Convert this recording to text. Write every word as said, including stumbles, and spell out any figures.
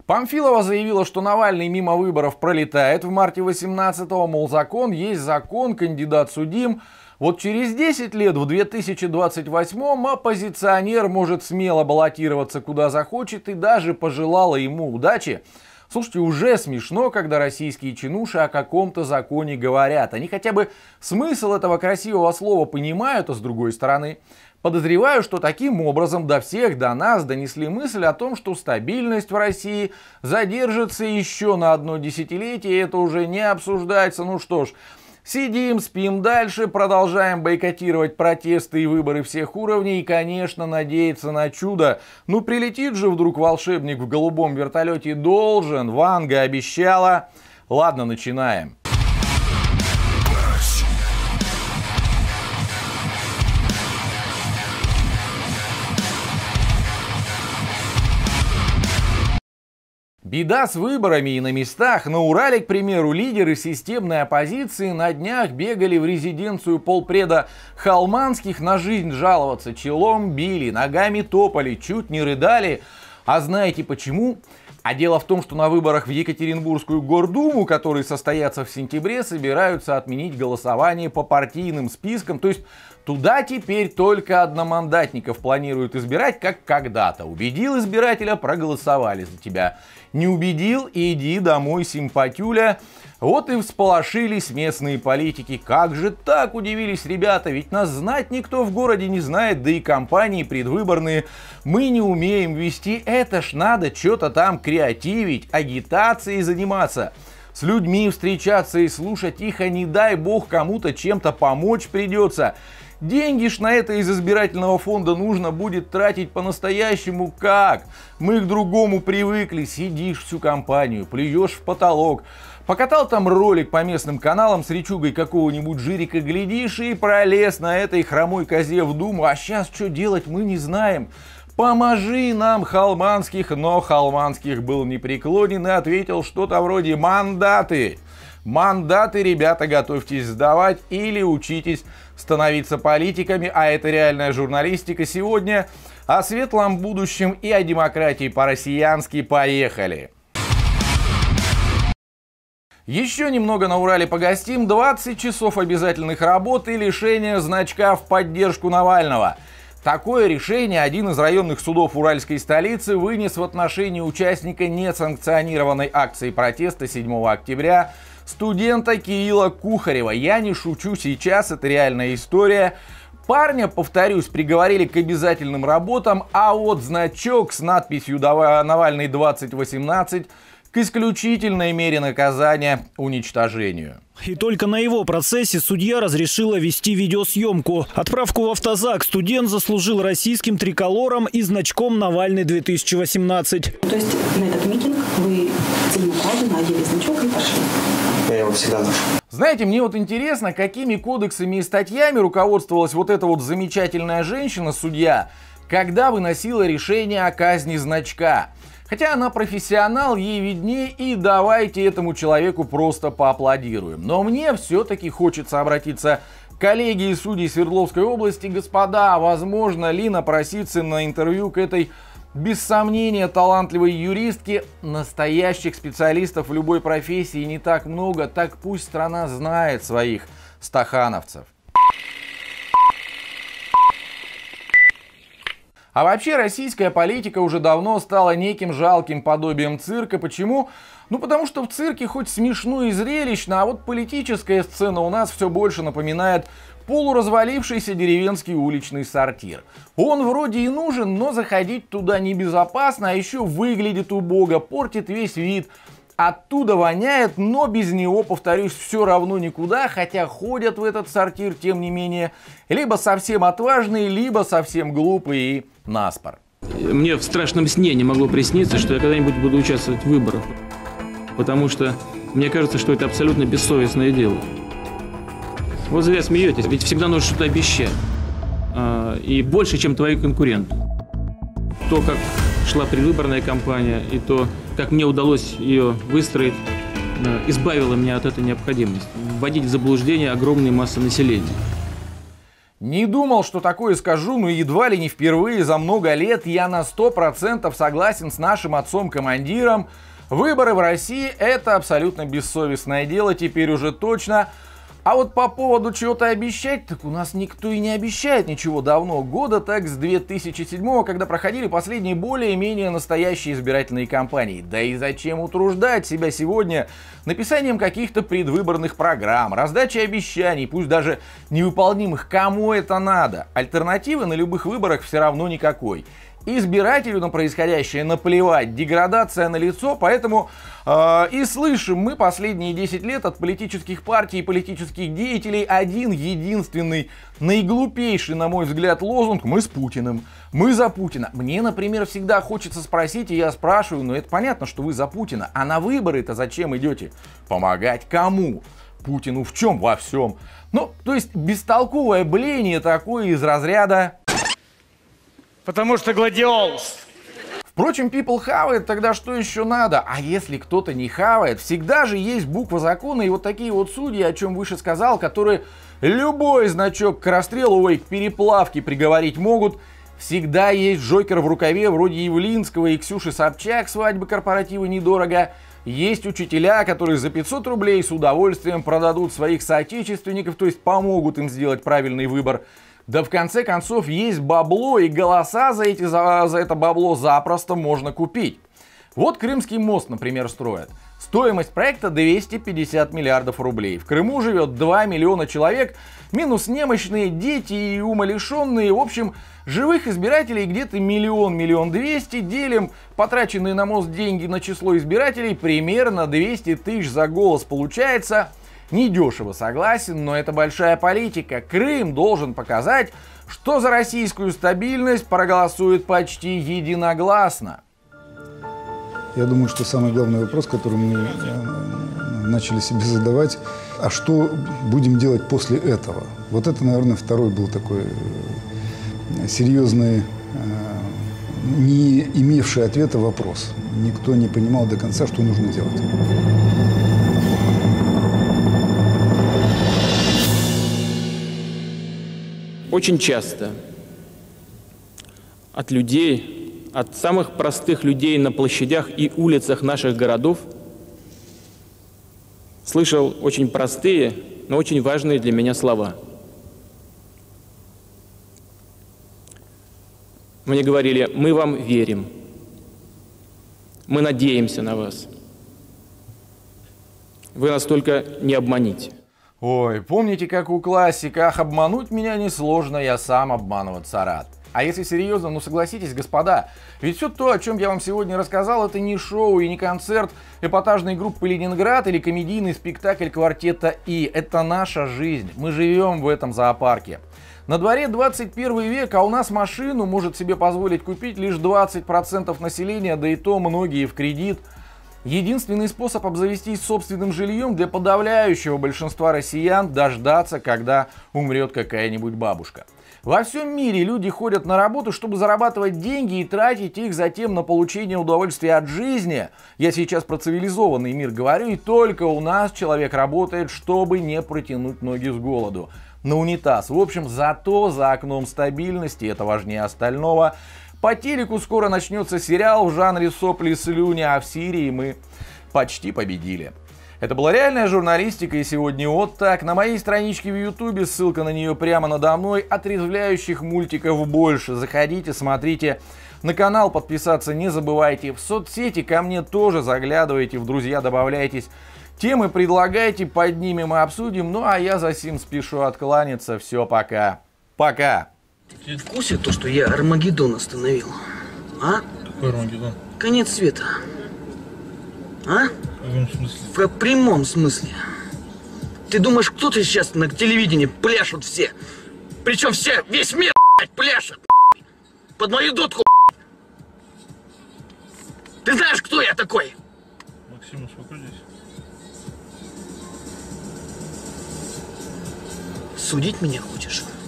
Памфилова заявила, что Навальный мимо выборов пролетает в марте восемнадцатого, мол, закон есть закон, кандидат судим. Вот через десять лет, в две тысячи двадцать восьмом, оппозиционер может смело баллотироваться куда захочет, и даже пожелала ему удачи. Слушайте, уже смешно, когда российские чинуши о каком-то законе говорят. Они хотя бы смысл этого красивого слова понимают, а с другой стороны, подозреваю, что таким образом до всех, до нас донесли мысль о том, что стабильность в России задержится еще на одно десятилетие, и это уже не обсуждается. Ну что ж, сидим, спим дальше, продолжаем бойкотировать протесты и выборы всех уровней и, конечно, надеяться на чудо. Ну прилетит же вдруг волшебник в голубом вертолете, должен, Ванга обещала. Ладно, начинаем. Беда с выборами и на местах. На Урале, к примеру, лидеры системной оппозиции на днях бегали в резиденцию полпреда Холманских на жизнь жаловаться. Челом били, ногами топали, чуть не рыдали. А знаете почему? А дело в том, что на выборах в Екатеринбургскую гордуму, которые состоятся в сентябре, собираются отменить голосование по партийным спискам. То есть туда теперь только одномандатников планируют избирать, как когда-то. Убедил избирателя — проголосовали за тебя. Не убедил — иди домой, симпатюля. Вот и всполошились местные политики. Как же так, удивились ребята, ведь нас знать никто в городе не знает, да и кампании предвыборные мы не умеем вести. Это ж надо что-то там креативить, агитацией заниматься, с людьми встречаться и слушать их, а не дай бог кому-то чем-то помочь придется. Деньги ж на это из избирательного фонда нужно будет тратить по-настоящему как? Мы к другому привыкли. Сидишь всю компанию, плюешь в потолок. Покатал там ролик по местным каналам с речугой какого-нибудь жирика, глядишь, и пролез на этой хромой козе в думу. А сейчас что делать, мы не знаем. Поможи нам, Холманских. Но Холманских был непреклонен и ответил что-то вроде: мандаты. Мандаты, ребята, готовьтесь сдавать или учитесь становиться политиками, а это реальная журналистика. Сегодня о светлом будущем и о демократии по-россиянски. Поехали! Еще немного на Урале погостим. двадцать часов обязательных работ и лишение значка в поддержку Навального. Такое решение один из районных судов уральской столицы вынес в отношении участника несанкционированной акции протеста седьмого октября студента Кирилла Кухарева. Я не шучу сейчас, это реальная история. Парня, повторюсь, приговорили к обязательным работам, а вот значок с надписью «Навальный двадцать восемнадцать» к исключительной мере наказания — уничтожению. И только на его процессе судья разрешила вести видеосъемку. Отправку в автозак студент заслужил российским триколором и значком «Навальный две тысячи восемнадцать». То есть на этот митинг вы целенаправленно надели значок и пошли? Я его всегда ношу. Знаете, мне вот интересно, какими кодексами и статьями руководствовалась вот эта вот замечательная женщина-судья, когда выносила решение о казни значка. Хотя она профессионал, ей виднее, и давайте этому человеку просто поаплодируем. Но мне все-таки хочется обратиться к коллегии судей Свердловской области. Господа, возможно ли напроситься на интервью к этой, без сомнения, талантливой юристке? Настоящих специалистов в любой профессии не так много, так пусть страна знает своих стахановцев. А вообще российская политика уже давно стала неким жалким подобием цирка. Почему? Ну потому что в цирке хоть смешно и зрелищно, а вот политическая сцена у нас все больше напоминает полуразвалившийся деревенский уличный сортир. Он вроде и нужен, но заходить туда небезопасно, а еще выглядит убого, портит весь вид. Оттуда воняет, но без него, повторюсь, все равно никуда, хотя ходят в этот сортир, тем не менее, либо совсем отважные, либо совсем глупые и наспор. Мне в страшном сне не могло присниться, что я когда-нибудь буду участвовать в выборах, потому что мне кажется, что это абсолютно бессовестное дело. Вот зря смеетесь, ведь всегда нужно что-то обещать, и больше, чем твои конкуренты. То, как шла предвыборная кампания, и то, как мне удалось ее выстроить, избавило меня от этой необходимости. Вводить в заблуждение огромные массы населения. Не думал, что такое скажу, но едва ли не впервые за много лет я на сто процентов согласен с нашим отцом-командиром. Выборы в России – это абсолютно бессовестное дело, теперь уже точно. А вот по поводу чего-то обещать, так у нас никто и не обещает ничего давно. Года так с две тысячи седьмого, когда проходили последние более-менее настоящие избирательные кампании. Да и зачем утруждать себя сегодня написанием каких-то предвыборных программ, раздачей обещаний, пусть даже невыполнимых, кому это надо? Альтернативы на любых выборах все равно никакой. Избирателю на происходящее наплевать, деградация налицо, поэтому э, и слышим мы последние десять лет от политических партий и политических деятелей один единственный, наиглупейший, на мой взгляд, лозунг: мы с Путиным, мы за Путина. Мне, например, всегда хочется спросить, и я спрашиваю, ну это понятно, что вы за Путина, а на выборы-то зачем идете? Помогать кому? Путину в чем? Во всем. Ну, то есть бестолковое блеяние такое из разряда... Потому что гладиолус. Впрочем, people хавает, тогда что еще надо? А если кто-то не хавает, всегда же есть буква закона и вот такие вот судьи, о чем выше сказал, которые любой значок к расстрелу, ой, к переплавке приговорить могут. Всегда есть джокер в рукаве вроде Явлинского и Ксюши Собчак, свадьбы корпоратива недорого. Есть учителя, которые за пятьсот рублей с удовольствием продадут своих соотечественников, то есть помогут им сделать правильный выбор. Да в конце концов есть бабло, и голоса за, эти, за, за это бабло запросто можно купить. Вот Крымский мост, например, строят. Стоимость проекта двести пятьдесят миллиардов рублей. В Крыму живет два миллиона человек, минус немощные, дети и умалишенные. В общем, живых избирателей где-то миллион, миллион двести. Делим потраченные на мост деньги на число избирателей, примерно двести тысяч за голос получается. Недешево, согласен, но это большая политика. Крым должен показать, что за российскую стабильность проголосует почти единогласно. Я думаю, что самый главный вопрос, который мы начали себе задавать, а что будем делать после этого? Вот это, наверное, второй был такой серьезный, не имевший ответа вопрос. Никто не понимал до конца, что нужно делать. Очень часто от людей, от самых простых людей на площадях и улицах наших городов слышал очень простые, но очень важные для меня слова. Мне говорили: мы вам верим, мы надеемся на вас, вы нас только не обманите. Ой, помните, как у классиках: обмануть меня несложно, я сам обманываться рад. А если серьезно, ну согласитесь, господа, ведь все то, о чем я вам сегодня рассказал, это не шоу и не концерт эпатажной группы «Ленинград» или комедийный спектакль «Квартета И». Это наша жизнь, мы живем в этом зоопарке. На дворе двадцать первый век, а у нас машину может себе позволить купить лишь двадцать процентов населения, да и то многие в кредит. Единственный способ обзавестись собственным жильем для подавляющего большинства россиян — дождаться, когда умрет какая-нибудь бабушка. Во всем мире люди ходят на работу, чтобы зарабатывать деньги и тратить их затем на получение удовольствия от жизни. Я сейчас про цивилизованный мир говорю, и только у нас человек работает, чтобы не протянуть ноги с голоду. На унитаз. В общем, зато за окном стабильности, это важнее остального. По телеку скоро начнется сериал в жанре сопли и слюни, а в Сирии мы почти победили. Это была реальная журналистика, и сегодня вот так. На моей страничке в Ютубе, ссылка на нее прямо надо мной, отрезвляющих мультиков больше. Заходите, смотрите. На канал подписаться не забывайте. В соцсети ко мне тоже заглядывайте, в друзья добавляйтесь. Темы предлагайте, поднимем и обсудим. Ну а я за сим спешу откланяться. Все, пока. Пока. Ты в курсе то, что я Армагеддон остановил? А? Какой Армагеддон? Конец света. А? В каком смысле? В прямом смысле. Ты думаешь, кто-то сейчас на телевидении пляшут все? Причем все, весь мир, блядь, пляшет, блядь, под мою дудку, блядь. Ты знаешь, кто я такой? Максим, успокойтесь. Судить меня хочешь?